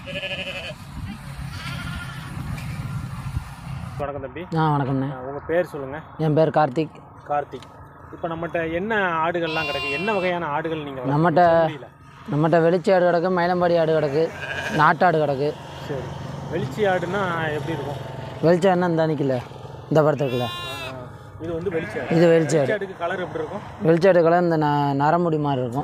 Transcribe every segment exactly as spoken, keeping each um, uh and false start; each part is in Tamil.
வணக்கம் தம்பி. ஆ வணக்கம்ண்ணே. உங்கள் பேர் சொல்லுங்கள். என் பேர் கார்த்திக். கார்த்திக். இப்போ நம்மகிட்ட என்ன ஆடுகள்லாம் கிடக்கு, என்ன வகையான ஆடுகள் நீங்கள்? நம்மகிட்ட நம்மகிட்ட வெளிச்சி ஆடு கிடக்கு, மயிலம்பாடி ஆடு கிடக்கு, நாட்டாடு கிடக்கு. சரி, வெளிச்சி ஆடுனா எப்படி இருக்கும்? வெளிச்சி ஆடுனா இந்த அன்னைக்கில்ல இந்த படத்துக்குள்ள இது வந்து வெளிச்சி ஆடு. இது வெளிச்சி ஆடு. ஆடுக்கு கலர் எப்படி இருக்கும்? வெளிச்சி ஆடு கலர் இந்த ந நரமுடி மாதிரி இருக்கும்.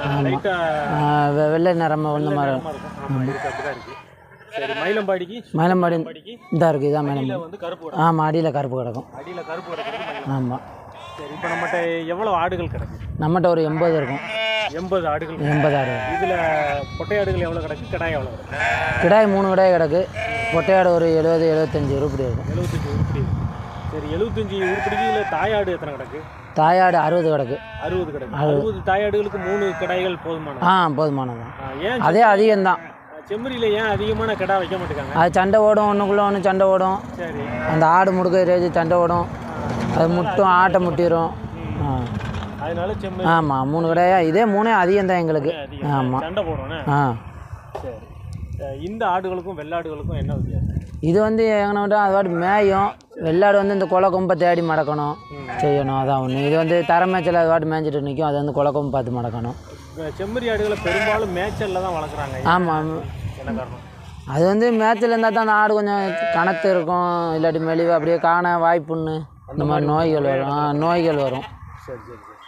ஆமாம், வெள்ளை நிறம ஒன்று மாதிரி இருக்கும். அப்படி தான் இருக்குது. சரி, மயிலம்பாடிக்கு மயிலம்பாடி இதாக இருக்குது. இதான் மயிலம்பாடி வந்து கருப்பு. ஆமாம், அடியில் கருப்பு கிடக்கும். அடியில் கருப்பு கிடக்கும். ஆமாம். சரி, இப்போ நம்மகிட்ட எவ்வளோ ஆடுகள் கிடக்கு? நம்மகிட்ட ஒரு எண்பது இருக்கும். எண்பது ஆடுகள். எண்பது ஆடு. இதில் பொட்டை ஆடுகள் எவ்வளோ கிடக்கு, கிடாய் எவ்வளோ கிடக்கு? கிடாய் மூணு கிடாய் கிடக்கு. பொட்டையாடு ஒரு எழுபது எழுபத்தஞ்சி உருப்படி இருக்கும். எழுபத்தஞ்சி உருப்படி. சரி, எழுபத்தஞ்சி உருப்படிக்கு இதில் தாயாடு எத்தனை கிடக்கு? தாயாடு அறுபது கிடக்கு. அறுபது கிடக்கு. அறுபது தாயாடுகளுக்கு மூணு கிடாய்கள் போதுமான? ஆ போதுமானதான். ஏன் அதே அதிகம்தான். செம்மறியில் ஏன் அதிகமான கிடா வைக்க மாட்டேங்காங்க? அது சண்டை ஓடும், ஒன்றுக்குள்ளே ஒன்று சண்டை ஓடும். சரி, அந்த ஆடு முடுக்க ரேஜி சண்டை ஓடும், அது முட்டும், ஆட்டை முட்டிடும். ஆ அதனால செம்மறி. ஆமாம், மூணு கடையா இதே மூணே அதிகம் தான் எங்களுக்கு. ஆமாம், சண்டை போடணும். ஆ சரி, இந்த ஆடுகளுக்கும் வெள்ளாடுகளுக்கும் என்ன வித்தியாசம்? இது வந்து எங்கன்னா விட்டால் அது பாட்டு மேயும். வெள்ளாடு வந்து இந்த கொலை கொம்பை தேடி மடக்கணும், செய்யணும். அதான் ஒன்று. இது வந்து தர மேய்ச்சல் அது பாட்டு மேய்ஞ்சிட்டு நிற்கும், அது வந்து கொலை கொம்பு பார்த்து மடக்கணும். செம்மறி ஆடுகளை பெரும்பாலும் மேய்ச்சலில் தான் வளர்க்குறாங்க. ஆமாம், என்ன காரணம்? அது வந்து மேய்ச்சல் இருந்தால் தான் அந்த ஆடு கொஞ்சம் கணத்து இருக்கும், இல்லாட்டி மெலிவு அப்படியே காண வாய்ப்புன்னு இந்த மாதிரி நோய்கள் வரும். நோய்கள் வரும். சரி சரி சரி.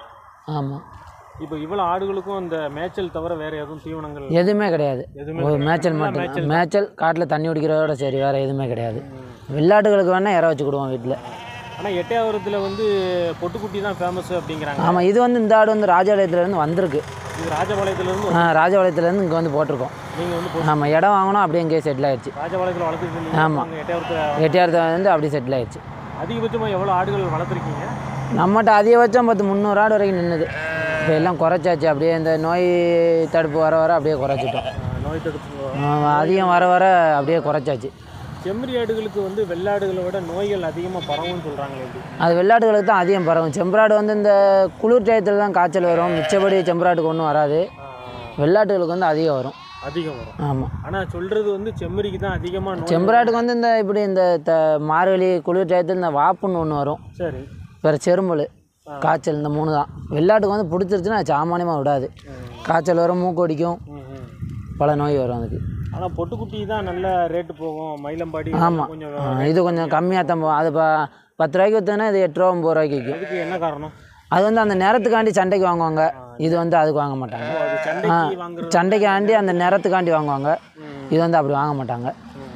ஆமாம். இப்போ இவ்வளோ ஆடுகளுக்கும் இந்த மேய்ச்சல் தவிர வேறு எதுவும் தீவனங்கள் எதுவுமே கிடையாது. ஒரு மேய்ச்சல் மட்டும். மேய்ச்சல் காட்டில் தண்ணி குடிக்கிறதோட சரி, வேறு எதுவுமே கிடையாது. வெள்ளாட்டுகளுக்கு வேணால் இற வச்சுக்கிடுவோம் வீட்டில். ஆனால் எட்டையாவரத்தில் வந்து பொட்டுக்குட்டி தான் ஃபேமஸ் அப்படிங்கிறாங்க. ஆமாம், இது வந்து இந்த ஆடு வந்து ராஜபாளையத்துலேருந்து வந்திருக்கு. இது ராஜபாளையத்துலேருந்து? ஆ, ராஜபாளையத்துலேருந்து இங்கே வந்து போட்டிருக்கோம். நீங்கள் வந்து? ஆமாம், இடம் வாங்கினோம், அப்படியே இங்கேயே செட்டில் ஆயிடுச்சு. ராஜபாளையத்தில் வளர்த்துருக்கு? ஆமாம், எட்டையாவரத்தில். எட்டையாவரத்தை வந்து அப்படியே செட்டில் ஆயிடுச்சு. அதிகபட்சமாக எவ்வளோ ஆடுகள் வளர்த்துருக்கீங்க? நம்மகிட்ட அதிகபட்சம் பத்து முந்நூறு ஆடு வரைக்கும் நின்றுது. இப்போ எல்லாம் குறைச்சாச்சு. அப்படியே இந்த நோய் தடுப்பு வர வர அப்படியே குறைச்சிட்டோம். நோய் தடுப்பு அதிகம் வர வர அப்படியே குறைச்சாச்சு. செம்மறி ஆடுகளுக்கு வந்து வெள்ளாடுகளை விட நோய்கள் அதிகமாக பரவும்னு சொல்கிறாங்க. எப்படி? அது வெள்ளாடுகளுக்கு தான் அதிகம் பரவும். செம்பராடு வந்து இந்த குளிர் டயத்தில் தான் காய்ச்சல் வரும், மிச்சப்படி செம்பராட்டுக்கு ஒன்றும் வராது. வெள்ளாட்டுகளுக்கு வந்து அதிகம் வரும். அதிகம் வரும். ஆமாம். ஆனால் சொல்கிறது வந்து செம்மறிக்கு தான் அதிகமாக. செம்பராட்டுக்கு வந்து இந்த இப்படி இந்த த மார்கழி குளிர் டயத்தில் இந்த வாப்புன்னு ஒன்று வரும். சரி. வேறு செரும்பல், காய்ச்சல், இந்த மூணு தான். வெள்ளாட்டுக்கு வந்து பிடிச்சிருச்சுன்னா சாமானியமாக விடாது. காய்ச்சல் வரும், மூக்கு அடிக்கும், பல நோய் வரும் அதுக்கு. ஆனால் பொட்டுக்குட்டி தான் நல்ல ரேட்டு போகும். மயிலம்பாடி. ஆமாம், இது கொஞ்சம் கம்மியாக தான் போகும். அது ப பத்து ரூபாய்க்கு விற்றுனா இது எட்டு ரூபா ஒம்பது ரூபாய்க்கு விற்கும். அதுக்கு என்ன காரணம்? அது வந்து அந்த நேரத்துக்காண்டி சண்டைக்கு வாங்குவாங்க. இது வந்து அதுக்கு வாங்க மாட்டாங்க. ஆ, சண்டைக்காண்டி அந்த நேரத்துக்காண்டி வாங்குவாங்க. இது வந்து அப்படி வாங்க மாட்டாங்க.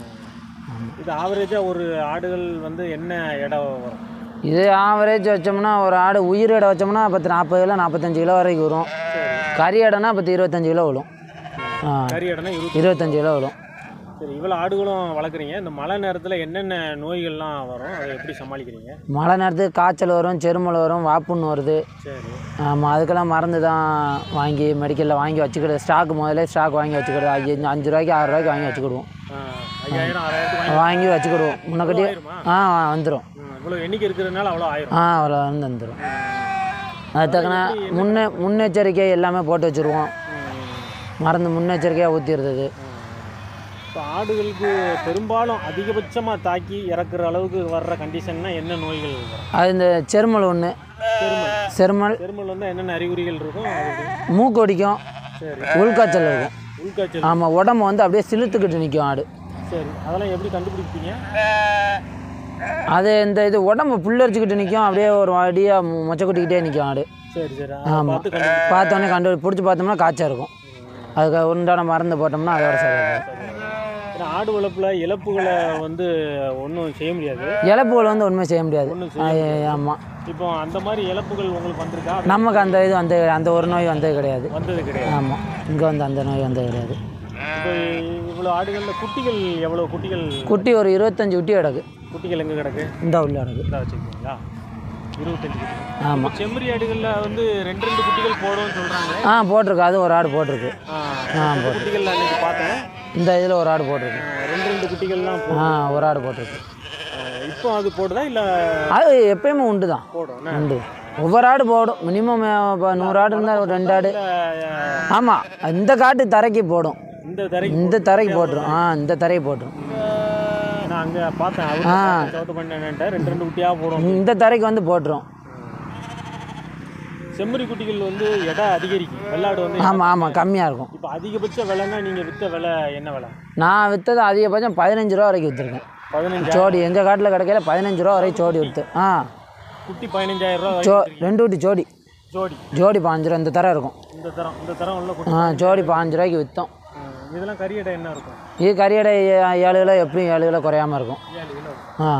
இது ஆவரேஜாக ஒரு ஆடுகள் வந்து என்ன இடம் வரும்? இது ஆவரேஜ் வச்சோம்னா ஒரு ஆடு உயிர் இடம் வச்சோம்னா பத்து நாற்பது கிலோ நாற்பத்தஞ்சு கிலோ வரைக்கும் வரும். கறி இடம்னா பத்து இருபத்தஞ்சு கிலோ விடும். கறி இடம்னா இருபத்தஞ்சு கிலோ விடும். சரி, இவ்வளோ ஆடுகளும் வளர்க்குறீங்க. இந்த மழை நேரத்தில் என்னென்ன நோய்கள்லாம் வரும், அதை எப்படி சமாளிக்கிறீங்க? மழை நேரத்துக்கு காய்ச்சல் வரும், செருமல் வரும், வாப்புன்னு வருது. சரி. ஆமாம், அதுக்கெல்லாம் மருந்து தான் வாங்கி மெடிக்கலில் வாங்கி வச்சுக்கிடுது. ஸ்டாக் முதல்ல ஸ்டாக் வாங்கி வச்சுக்கிடுது. அஞ்சு அஞ்சு ரூபாய்க்கு ஆறு ரூபாய்க்கு வாங்கி வச்சுக்கிடுவோம். ஐயாயிரம் ஆறாயிரத்துக்கு வாங்கி வச்சுக்கிடுவோம். முன்னக்கட்டி ஆ வந்துடும். இவ்வளோ எண்ணிக்கை இருக்கிறதுனால அவ்வளோ ஆயிரும். ஆ அவ்வளோ வந்து வந்துடும். அது தக்கன முன்னே முன்னெச்சரிக்கை எல்லாமே போட்டு வச்சுருவோம். மருந்து முன்னெச்சரிக்கையாக ஊற்றிடுறது. இப்போ ஆடுகளுக்கு பெரும்பாலும் அதிகபட்சமாக தாக்கி இறக்குற அளவுக்கு வர்ற கண்டிஷன்னா என்ன நோய்கள் வரும்? அது இந்த செருமல் ஒன்று. செருமல். செருமல் செருமல் வந்து என்னென்ன அறிகுறிகள் இருக்கும்? மூக்கு அடிக்கும். சரி. உள்காய்ச்சல் இருக்கும். உள்காய்ச்சல். ஆமாம், உடம்பு வந்து அப்படியே சிலுத்துக்கிட்டு நிற்கும் ஆடு. சரி, அதெல்லாம் எப்படி கண்டுபிடிப்பீங்க? அது இந்த இது உடம்பு புல்லரிச்சுக்கிட்டு நிற்கும், அப்படியே ஒரு அடியாக மொச்சை கொட்டிக்கிட்டே நிற்கும் ஆடு. சரி சரி. ஆமாம், பார்த்தோன்னே கண்டு பிடிச்சி பார்த்தோம்னா காய்ச்சல் இருக்கும். அதுக்கு உண்டான மருந்து போட்டோம்னா அதோட சரியாக. ஆடு வளர்ப்பில் இழப்புகளை வந்து ஒன்றும் செய்ய முடியாது. இழப்புகள் வந்து ஒன்றுமே செய்ய முடியாது. ஆமாம். இப்போ அந்த மாதிரி இழப்புகள் உங்களுக்கு வந்திருக்கா? நமக்கு அந்த இது வந்து அந்த ஒரு நோய் வந்தது கிடையாது. வந்தது கிடையாது. ஆமாம், இங்கே வந்து அந்த நோய் வந்தது கிடையாது. இப்போ இவ்வளோ ஆடுகளில் குட்டிகள் எவ்வளோ குட்டிகள்? குட்டி ஒரு இருபத்தஞ்சி குட்டி கிடக்கு. குட்டிகள் எங்கே கிடக்கு? இந்த உள்ள கிடக்கு. இதாக வச்சுருக்கீங்களா? இருபத்தஞ்சி குட்டி. ஆமாம். செம்மறி ஆடுகளில் வந்து ரெண்டு ரெண்டு குட்டிகள் போடும்னு சொல்கிறாங்க. ஆ போட்டிருக்கு. அது ஒரு ஆடு போட்டிருக்கு. ஆ குட்டிகள் அன்றைக்கி பார்த்தேன். இந்த இதில் ஒரு ஆடு போட்டிருக்கு. ரெண்டு ரெண்டு குட்டிகள்லாம். ஆ ஒரு ஆடு போட்டிருக்கு. இப்போ அது போடுதா இல்லை? அது எப்பயுமே உண்டு தான். போடும். உண்டு. ஒவ்வொரு ஆடு போடும். மினிமம் இப்போ நூறு ஆடு இருந்தால் ஒரு ரெண்டு ஆடு. ஆமாம், இந்த காட்டு தரைக்கு போடும். இந்த தரைக்கு இந்த தரைக்கு போட்டுரும். ஆ இந்த தரைக்கு போட்டுரும். நான் அங்கே பார்த்தேன் அவர் சவுத்து பண்ணேன்ட்ட ரெண்டு ரெண்டு குட்டியாக போடும். இந்த தரைக்கு வந்து போட்டுரும். செம்மறி குட்டிகள் வந்து எடை அதிகரிக்கும், வெள்ளாடு வந்து ஆமாம் ஆமாம் கம்மியாக இருக்கும். இப்போ அதிகபட்ச விலைன்னா நீங்கள் விற்ற விலை என்ன விலை? நான் விற்றது அதிகபட்சம் பதினஞ்சு ரூபா வரைக்கும் விற்றுருக்கேன். பதினஞ்சு ஜோடி எங்கள் காட்டில் கிடைக்கல பதினஞ்சு ரூபா வரைக்கும் ஜோடி விற்று. ஆ குட்டி பதினஞ்சாயிரம் ரூபா ஜோ ரெண்டு குட்டி ஜோடி ஜோடி ஜோடி பாஞ்சு ரூபா இந்த தரம் இருக்கும். இந்த தரம் இந்த தரம் உள்ள குட்டி. ஆ ஜோடி பாஞ்சு ரூபாய்க்கு விற்றோம். இதெல்லாம் கறி எடை என்ன இருக்கும்? இது கறி எடை ஏழு கிலோ எப்படியும் ஏழு கிலோ குறையாமல் இருக்கும். ஏழு கிலோ. ஆ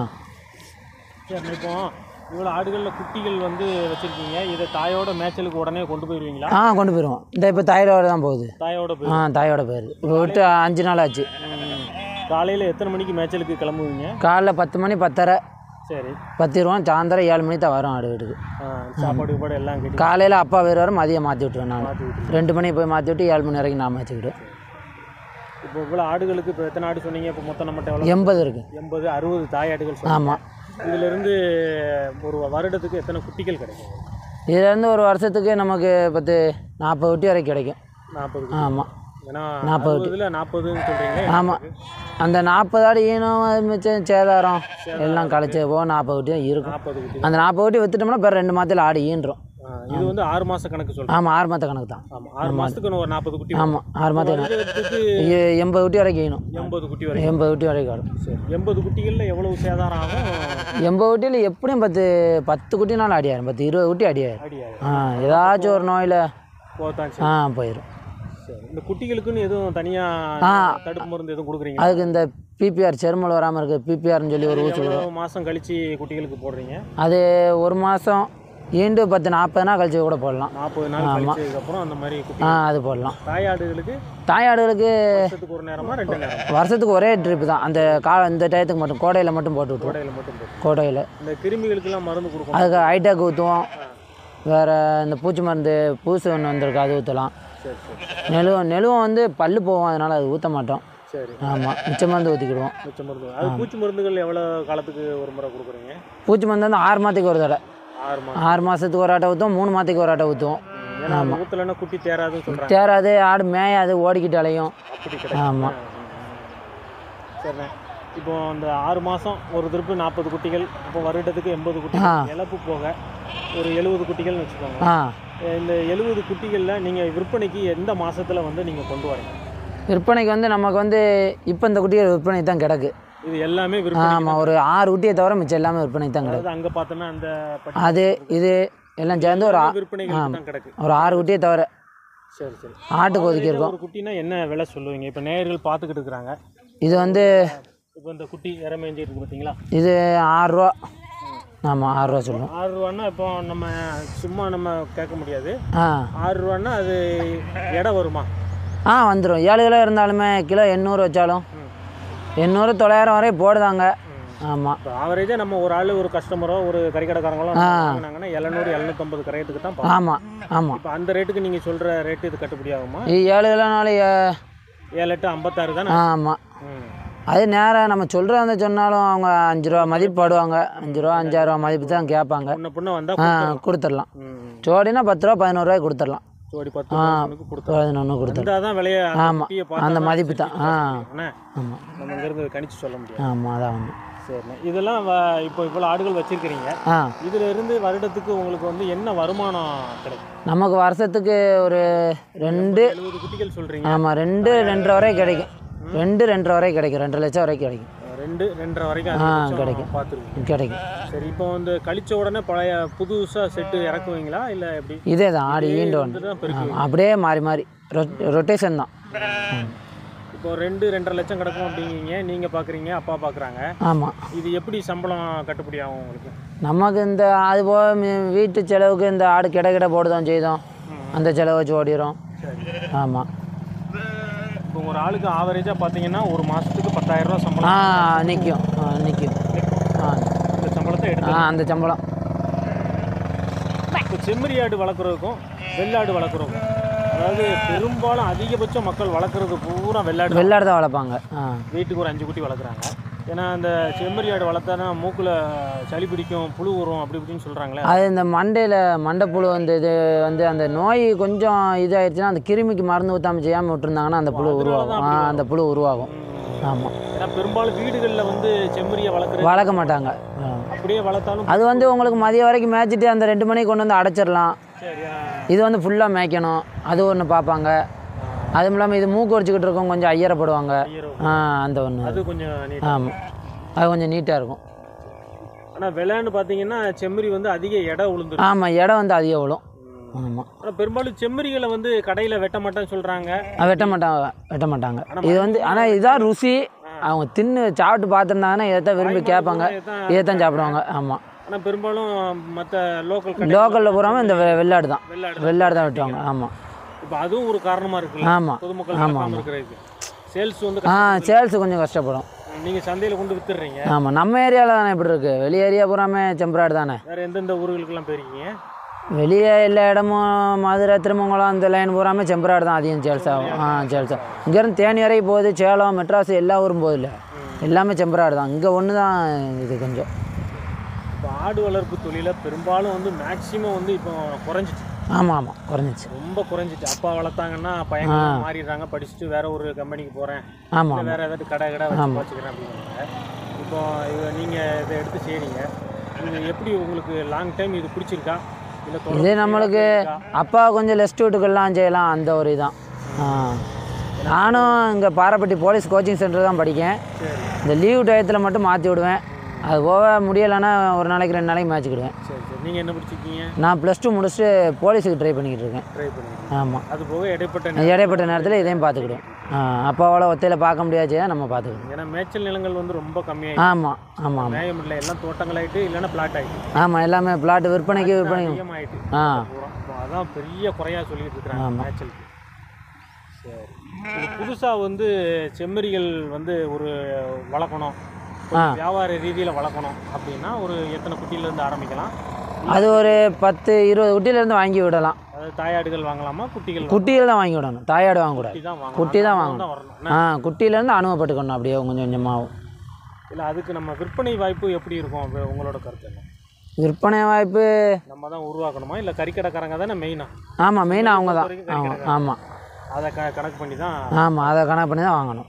சரி, இப்போ இவ்வளோ ஆடுகளில் குட்டிகள் வந்து வச்சுருக்கீங்க, இதை தாயோட மேய்ச்சலுக்கு உடனே கொண்டு போயிடுவீங்களா? ஆ கொண்டு போயிடுவோம். இந்த இப்போ தாயோட தான் போகுது. தாயோட போய் ஆ தாயோட போயிடுது. இப்போ விட்டு அஞ்சு நாள் ஆச்சு. காலையில் எத்தனை மணிக்கு மேய்ச்சலுக்கு கிளம்புவீங்க? காலைல பத்து மணி பத்தரை. சரி. பத்திடுவோம். சாயந்தரம் ஏழு மணி தான் வரும் ஆடு வீட்டுக்கு. சாப்பாடு கூட எல்லாம் கேட்டு காலையில் அப்பா வருவார், மதியம் மாற்றி விட்டுருவேன். நான் ரெண்டு மணிக்கு போய் மாற்றி விட்டு ஏழு மணி வரைக்கும் நான் மாற்றிக்கிடுவேன். இப்போ இவ்வளோ ஆடுகளுக்கு இப்போ எத்தனை ஆடு சொன்னீங்க? இப்போ மொத்தம் நம்மகிட்ட எவ்வளோ? எண்பது இருக்குது. எண்பது அறுபது தாய் ஆடுகள் சொன்னீங்க. ஆமாம். இதிலேருந்து ஒரு வருடத்துக்கு எத்தனை குட்டிகள் கிடைக்கும்? இதுலேருந்து ஒரு வருஷத்துக்கு நமக்கு பத்து நாற்பது குட்டி வரைக்கும் கிடைக்கும். நாற்பது. ஆமாம். ஏன்னா நாற்பது இதில் நாற்பதுன்னு சொல்கிறீங்களே. ஆமாம். அந்த நாற்பது ஆடு ஈனம் மிச்சம் சேதாரம் எல்லாம் கழிச்சு போக நாற்பது குட்டி தான் இருக்கும். நாற்பது குட்டி. அந்த நாற்பது குட்டி விற்றுட்டோம்னா பிற ரெண்டு மாதத்தில் ஆடு ஈன்றோம். இது வந்து ஆறு மாதம் கணக்கு சொல்கிறேன். ஆமாம் ஆறு மாத கணக்கு தான். ஆமாம் ஆறு மாதத்துக்கு ஒரு நாற்பது குட்டி. ஆமாம் ஆறு மாதத்துக்கு எண்பது குட்டி வரைக்கும் ஈனும். எண்பது குட்டி வரைக்கும். எண்பது குட்டி வரைக்கும் ஆடும். சரி. எண்பது குட்டிகளில் எவ்வளவு சேதாரம் ஆகும்? எண்பது குட்டியில் எப்படியும் பத்து பத்து குட்டினாலும் அடியாயிரும். பத்து இருபது குட்டி அடியாயிரும். அடியாயிரும். ஆ ஏதாச்சும் ஒரு நோயில் போத்தான். ஆ போயிடும். சரி. இந்த குட்டிகளுக்குன்னு எதுவும் தனியாக தடுப்பு மருந்து எதுவும் கொடுக்குறீங்க? அதுக்கு இந்த பிபிஆர் செருமல் வராமல் இருக்குது. பிபிஆர்னு சொல்லி ஒரு ஊசி எவ்வளோ மாதம் கழித்து குட்டிகளுக்கு போடுறீங்க? அது ஒரு மாதம் ஈண்டு பத்து நாற்பது நாள் கழிச்சு கூட போடலாம். நாற்பது நாள் கழிச்சதுக்கப்புறம் அந்த மாதிரி குட்டி. ஆ அது போடலாம். தாயாடுகளுக்கு தாயாடுகளுக்கு வருஷத்துக்கு ஒரு நேரமா ரெண்டு நேரம்? வருஷத்துக்கு ஒரே ட்ரிப்பு தான். அந்த கா இந்த டயத்துக்கு மட்டும் கோடையில் மட்டும் போட்டு விட்டுருவோம். கோடையில் மட்டும் போட்டு. கோடையில் இந்த கிருமிகளுக்கெல்லாம் மருந்து கொடுக்கும். அதுக்கு ஹைடேக் ஊற்றுவோம். வேறு இந்த பூச்சி மருந்து பூசு ஒன்று வந்திருக்கு, அது ஊற்றலாம். சரி சரி. நெலுவம் நெலுவம் வந்து பல்லு போவோம், அதனால் அது ஊற்ற மாட்டோம். சரி. ஆமாம் மிச்ச மருந்து ஊற்றிக்கிடுவோம். மிச்ச மருந்து. அது பூச்சி மருந்துகள் எவ்வளோ காலத்துக்கு ஒரு முறை கொடுக்குறீங்க? பூச்சி மருந்து வந்து ஆறு மாதத்துக்கு ஒரு தடவை. ஆறு மாதம். ஆறு மாதத்துக்கு ஒரு ஆட்டை ஊற்றுவோம், மூணு மாதத்துக்கு ஒரு ஆட்டை ஊற்றுவோம். ஏன்னா ஊற்றலைன்னா குட்டி தேராதுன்னு சொல்கிறாங்க. தேராது, ஆடு மேயாது, ஓடிக்கிட்டு அலையும். அப்படி கிடையாது. ஆமாம். சரிண்ணே. இப்போ அந்த ஆறு மாதம் ஒரு திருப்பு நாற்பது குட்டிகள், இப்போ வருடத்துக்கு எண்பது குட்டிகள், இழப்பு போக ஒரு எழுபது குட்டிகள்னு வச்சுக்கோங்க. ஆ இந்த எழுபது குட்டிகளில் நீங்கள் விற்பனைக்கு எந்த மாதத்தில் வந்து நீங்கள் கொண்டு வரீங்க? விற்பனைக்கு வந்து நமக்கு வந்து இப்போ இந்த குட்டிகள் விற்பனைக்கு தான் கிடக்கு. இது எல்லாமே விற்பனை? ஆமாம். ஒரு ஆறு குட்டியை தவிர மிச்சம் எல்லாமே விற்பனைக்கு தான் கிடக்கு. அங்கே பார்த்தோன்னா அந்த அது இது எல்லாம் சேர்ந்து ஒரு விற்பனைக்கு தான் கிடக்கு. ஒரு ஆறு குட்டியை தவிர. சரி சரி. ஆட்டுக்கு ஒதுக்கி இருக்கோம். ஒரு குட்டினா என்ன விலை சொல்லுவீங்க? இப்போ நேயர்கள் பார்த்துக்கிட்டு இருக்கிறாங்க. இது வந்து இப்போ இந்த குட்டி இற மேய்ஞ்சி இருக்கு பார்த்தீங்களா, இது ஆறுரூவா. ஆமாம் ஆறுரூவா சொல்லுவோம். ஆறு ரூபான்னா இப்போ நம்ம சும்மா நம்ம கேட்க முடியாது. ஆ ஆறு ரூபான்னா அது எடை வருமா? ஆ வந்துடும். ஏழு கிலோ இருந்தாலுமே கிலோ எண்ணூறு வச்சாலும் எண்ணூறு தொள்ளாயிரம் வரை போடுதாங்க. ஆமாம். இப்போ ஆவரேஜாக நம்ம ஒரு ஆள் ஒரு கஸ்டமரோ ஒரு கறிக்கடைக்காரங்களோ வாங்கினாங்கன்னா எழுநூறு எழுநூற்றம்பது கரையத்துக்கு தான். ஆமாம் ஆமாம். இப்போ அந்த ரேட்டுக்கு நீங்கள் சொல்கிற ரேட்டு இது கட்டுப்படி ஆகுமா? இது ஏழு கிலோனாலும் ஏழு எட்டு ஐம்பத்தாறு தானே? ஆமாம். அது நேராக நம்ம சொல்கிறத சொன்னாலும் அவங்க அஞ்சு ரூபா மதிப்பு போடுவாங்க. அஞ்சு ரூபா அஞ்சாயிரரூவா மதிப்பு தான் கேட்பாங்க. பொண்ணு பொண்ணு வந்தால் ஆ கொடுத்துடலாம். ஜோடினா பத்து ரூபா பதினோரு ரூபாய்க்கு கொடுத்துடலாம். ஜோடி பத்து பதினொன்று கொடுத்துடலாம். தான் விலையை. ஆமாம் அந்த மதிப்பு தான். ஆ ஆமாம். நம்ம இங்கேருந்து கணிச்சு சொல்ல முடியாது. ஆமாம் அதான் ஒன்று. சரிண்ணே. இதெல்லாம் இப்போ இவ்வளோ ஆடுகள் வச்சுருக்கிறீங்க. ஆ இதில் இருந்து வருடத்துக்கு உங்களுக்கு வந்து என்ன வருமானம் கிடைக்கும்? நமக்கு வருஷத்துக்கு ஒரு ரெண்டு எழுபது குட்டிகள் சொல்கிறீங்க. ஆமாம் ரெண்டு ரெண்டரை வரை கிடைக்கும். ரெண்டு ரெண்டரை வரை கிடைக்கும். ரெண்டரை லட்சம் வரைக்கும் கிடைக்கும். ரெண்டு ரெண்டரை வரைக்கும் ஆ கிடைக்கும். பார்த்துருக்கோம். கிடைக்கும். சரி. இப்போ வந்து கழிச்ச உடனே பழைய புதுசாக செட்டு இறக்குவீங்களா இல்லை எப்படி? இதே தான் ஆடு ஈண்டு ஒன்று. அப்படியே மாறி மாறி ரொட்டேஷன் தான். இப்போ ரெண்டு ரெண்டரை லட்சம் கிடக்கும் அப்படிங்க நீங்கள் பார்க்குறீங்க, அப்பா பார்க்குறாங்க. ஆமாம். இது எப்படி சம்பளம் கட்டுப்படி ஆகும் உங்களுக்கு? நமக்கு இந்த அது போக வீட்டு செலவுக்கு இந்த ஆடு கிட கிட போடுதோம் செய்தோம், அந்த செலவு வச்சு ஓடிடும். ஆமாம். இப்போ ஒரு ஆளுக்கு ஆவரேஜாக பார்த்தீங்கன்னா ஒரு மாதத்துக்கு பத்தாயிரரூவா சம்பளம். ஆ நிற்கும். ஆ நிற்கும். ஆ இந்த சம்பளத்தை எடுத்து. ஆ அந்த சம்பளம். இப்போ செம்மறி ஆடு வளர்க்குறதுக்கும் வெள்ளாடு வளர்க்குறதுக்கும், அதாவது பெரும்பாலும் அதிகபட்சம் மக்கள் வளர்க்குறது பூரா வெள்ளாடு. வெள்ளாடு தான் வளர்ப்பாங்க. ஆ வீட்டுக்கு ஒரு அஞ்சு குட்டி வளர்க்குறாங்க. ஏன்னா அந்த செம்மறி ஆடு வளர்த்தானா மூக்கில் சளி பிடிக்கும், புழு வரும் அப்படி இப்படின்னு சொல்கிறாங்களே. அது இந்த மண்டையில் மண்டைப்புழு வந்து இது வந்து அந்த நோய் கொஞ்சம் இதாகிடுச்சுன்னா அந்த கிருமிக்கு மருந்து ஊற்றாமல் செய்யாமல் விட்டுருந்தாங்கன்னா அந்த புழு உருவாகும். ஆ அந்த புழு உருவாகும். ஆமாம். ஏன்னா பெரும்பாலும் வீடுகளில் வந்து செம்மறியை வளர்க்குறது வளர்க்க மாட்டாங்க. அப்படியே வளர்த்தாலும் அது வந்து உங்களுக்கு மதியம் வரைக்கும் மேய்ச்சிட்டு அந்த ரெண்டு மணிக்கு கொண்டு வந்து அடைச்சிடலாம். சரியா. இது வந்து ஃபுல்லாக மேய்க்கணும், அது ஒன்று பார்ப்பாங்க. அதுவும் இல்லாமல் இது மூக்கு வச்சுக்கிட்டு இருக்கோம், கொஞ்சம் ஐயரப்படுவாங்க. ஆ அந்த ஒன்று அது கொஞ்சம். ஆமாம், அது கொஞ்சம் நீட்டாக இருக்கும். ஆனால் விலைன்னு பார்த்தீங்கன்னா செம்மறி வந்து அதிக இடம் உளுந்துடும். ஆமாம், இடம் வந்து அதிகம் விழும். ஆமாம். ஆனால் பெரும்பாலும் செம்மறிகளை வந்து கடையில் வெட்ட மாட்டேன்னு சொல்கிறாங்க. வெட்ட மாட்டாங்க வெட்ட மாட்டாங்க இது வந்து. ஆனால் இதுதான் ருசி. அவங்க தின்னு சாப்பிட்டு பார்த்துருந்தாங்கன்னா இதைத்தான் விரும்பி கேட்பாங்க, இதைத்தான் சாப்பிடுவாங்க. ஆமாம். ஆனால் பெரும்பாலும் மற்ற லோக்கல் லோக்கலில் போகாமல் இந்த வெள்ளாடு தான் வெள்ளாடு தான் வெட்டுவாங்க. ஆமாம். இப்போ அதுவும் ஒரு காரணமாக இருக்குது. ஆமாம். பொதுமக்கள் ஆமாம் இருக்கிறதுக்கு சேல்ஸ் வந்து ஆ சேல்ஸ் கொஞ்சம் கஷ்டப்படும். நீங்கள் சந்தையில் கொண்டு வித்துடுறீங்க. ஆமாம், நம்ம ஏரியாவில் தானே இப்படி இருக்குது. வெளி ஏரியா பூராமே செம்பராடு தானே. வேறு எந்தெந்த ஊர்களுக்கெல்லாம் போயிருக்கீங்க? வெளியே எல்லா இடமும் மதுரை, திருமங்கலம் அந்த லைன் பூராமே செம்பராடு தான் அதிகம் சேல்ஸ் ஆகும். ஆ சேல்ஸ் ஆகும். இங்கேருந்து தேனி வரைக்கும் போகுது, சேலம், மெட்ராஸ் எல்லா ஊரும் போகுது இல்லை, எல்லாமே செம்பராடு தான். இங்கே ஒன்று தான் இது கொஞ்சம். இப்போ ஆடு வளர்ப்பு தொழிலை பெரும்பாலும் வந்து மேக்சிமம் வந்து இப்போ குறைஞ்சிச்சு. ஆமாம் ஆமாம், குறைஞ்சிச்சு, ரொம்ப குறைஞ்சிச்சு. அப்பா வளர்த்தாங்கன்னா பையன் மாறிடுறாங்க, படிச்சுட்டு வேற ஒரு கம்பெனிக்கு போகிறேன், ஆமாம், வேறு ஏதாவது கடை கடை வச்சு வச்சுக்கிறேன் அப்படிங்கிறாங்க. இப்போ இது நீங்கள் இதை எடுத்து செய்கிறீங்க, இது எப்படி உங்களுக்கு லாங் டைம் இது பிடிச்சிருக்கா? இல்லை இதே நம்மளுக்கு அப்பா கொஞ்சம் லெஸ்ட் விட்டுக்கெல்லாம் செய்யலாம் அந்த ஒரு இதான். ஆ நானும் இங்கே பாரப்பட்டி போலீஸ் கோச்சிங் சென்டர் தான் படிக்கேன். இந்த லீவ் டயத்தில் மட்டும் மாற்றி விடுவேன். அது போக முடியலைன்னா ஒரு நாளைக்கு ரெண்டு நாளைக்கு மேய்ச்சிக்கிடுவேன். சரி சரி. நீங்கள் என்ன படிச்சிருக்கீங்க? நான் ப்ளஸ் டூ முடிச்சுட்டு போலீஸுக்கு ட்ரை பண்ணிக்கிட்டு இருக்கேன். ட்ரை பண்ணிக்கிட்டு. ஆமாம். அது போக இடைப்பட்ட இடைப்பட்ட நேரத்தில் இதையும் பார்த்துக்கிடுவேன். அப்பாவோட ஒத்தையில் பார்க்க முடியாச்சு தான் நம்ம பார்த்துக்கிடுவோம். ஏன்னா மேய்ச்சல் நிலங்கள் வந்து ரொம்ப கம்மியாக. ஆமாம் ஆமாம் ஆமாம். மேய முடியல, எல்லாம் தோட்டங்களாயிட்டு இல்லைன்னா பிளாட் ஆகிட்டு. ஆமாம், எல்லாமே பிளாட் விற்பனைக்கு விற்பனைக்கு அதிகமாகிட்டு. ஆ அதான் பெரிய குறையாக சொல்லிட்டு இருக்கிறாங்க மேய்ச்சலுக்கு. சரி. புதுசாக வந்து செம்மறிகள் வந்து ஒரு வளர்க்கணும், வியாபார ரீதியில் வளர்க்கணும் அப்படின்னா ஒரு எத்தனை குட்டியிலேருந்து ஆரம்பிக்கலாம்? அது ஒரு பத்து இருபது குட்டியிலேருந்து வாங்கி விடலாம். அதாவது தாயாடுகள் வாங்கலாமா, குட்டிகள்? குட்டிகள் தான் வாங்கி விடணும், தாயாடு வாங்கக்கூடாது. குட்டி தான் வாங்கணும். வரணும். ஆ குட்டியிலேருந்து அனுபவப்பட்டுக்கணும் அப்படியே கொஞ்சம் கொஞ்சமாகவும். இல்லை அதுக்கு நம்ம விற்பனை வாய்ப்பு எப்படி இருக்கும் உங்களோட கருத்து என்ன? விற்பனை வாய்ப்பு நம்ம தான் உருவாக்கணுமா இல்லை கறிக்கடைக்காரங்க தானே மெயினாக? ஆமாம், மெயினாக அவங்க தான். ஆமாம் ஆமாம், அதை க கணக்கு பண்ணி தான். ஆமாம், அதை கணக்கு பண்ணி தான் வாங்கணும்.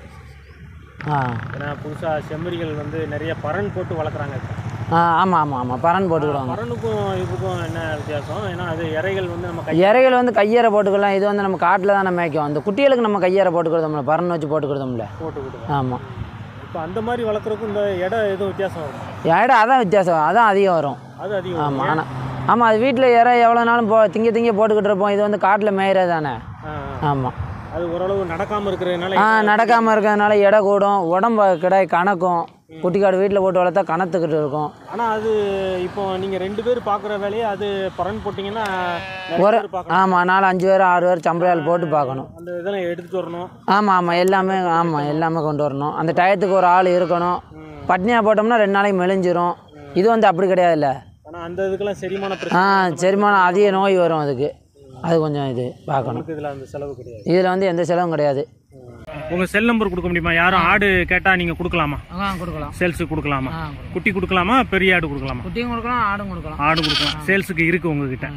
ஆ ஏன்னா புதுசாக செம்மறிகள் வந்து நிறைய பரன் போட்டு வளர்க்குறாங்க. ஆ ஆமாம் ஆமாம் ஆமாம், பரன் போட்டுக்கிடுவாங்க. பரனுக்கும் இதுக்கும் என்ன வித்தியாசம்? ஏன்னா அது இறைகள் வந்து நம்ம இறைகள் வந்து கையறை போட்டுக்கலாம். இது வந்து நம்ம காட்டில் தானே மேய்க்கும். அந்த குட்டிகளுக்கு நம்ம கையறை போட்டுக்கிறோம்ல, பரன் வச்சு போட்டுக்கிறோம்ல. போட்டுக்கிடுவோம். ஆமாம். இப்போ அந்த மாதிரி வளர்க்குறதுக்கும் இந்த இடம் எதுவும் வித்தியாசம் வரும்? இடம் அதான் வித்தியாசம், அதான் அதிகம் வரும். அது அதிகம். ஆமாம். ஆனால் ஆமாம், அது வீட்டில் இறை எவ்வளோ நாளும் போ திங்க திங்க போட்டுக்கிட்டு இருப்போம். இது வந்து காட்டில் மேய்கிறது தானே. ஆமாம். அது ஓரளவு நடக்காமல் இருக்கிறதுனால. ஆ நடக்காமல் இருக்கிறதுனால எடை கூடும், உடம்பு கிடை கணக்கும். குட்டிக்காடு வீட்டில் போட்டு வளர்த்தா கணத்துக்கிட்டு இருக்கும். ஆனால் அது இப்போ நீங்கள் ரெண்டு பேர் பார்க்குற வேலையை அது பரன் போட்டிங்கன்னா ஒரு ஆமாம், நாலு அஞ்சு பேர் ஆறு பேர் சம்பளையால் போட்டு பார்க்கணும். அந்த இதெல்லாம் எடுத்துகிட்டு வரணும். ஆமாம் ஆமாம், எல்லாமே ஆமாம் எல்லாமே கொண்டு வரணும். அந்த டயத்துக்கு ஒரு ஆள் இருக்கணும். பட்னியாக போட்டோம்னா ரெண்டு நாளைக்கு மெலிஞ்சிரும். இது வந்து அப்படி கிடையாதுல்ல. ஆனால் அந்த இதுக்கெல்லாம் செரிமான ஆ செரிமானம் அதிக நோய் வரும் அதுக்கு. அது கொஞ்சம் இது பார்க்கணும். இதில் அந்த செலவு கிடையாது. இதில் வந்து எந்த செலவும் கிடையாது. உங்கள் செல் நம்பர் கொடுக்க முடியுமா? யாரும் ஆடு கேட்டால் நீங்கள் கொடுக்கலாமா? ஆ கொடுக்கலாம். சேல்ஸுக்கு கொடுக்கலாமா? குட்டி கொடுக்கலாமா, பெரிய ஆடு கொடுக்கலாமா? குட்டியும் கொடுக்கலாம், ஆடும் கொடுக்கலாம். ஆடு கொடுக்கலாம். சேல்ஸுக்கு இருக்குது உங்ககிட்ட.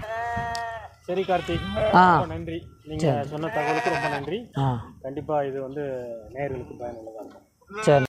சரி கார்த்திக், ரொம்ப நன்றி. நீங்கள் சொன்ன தகவலுக்கு ரொம்ப நன்றி. கண்டிப்பாக இது வந்து நேயர்களுக்கு பயனுள்ளதாக இருக்கும். சரி.